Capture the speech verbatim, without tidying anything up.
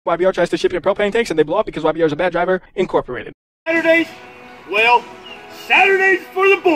Y B R tries to ship your propane tanks and they blow up because Y B R is a bad driver, Incorporated. Saturdays? Well, Saturdays for the boys.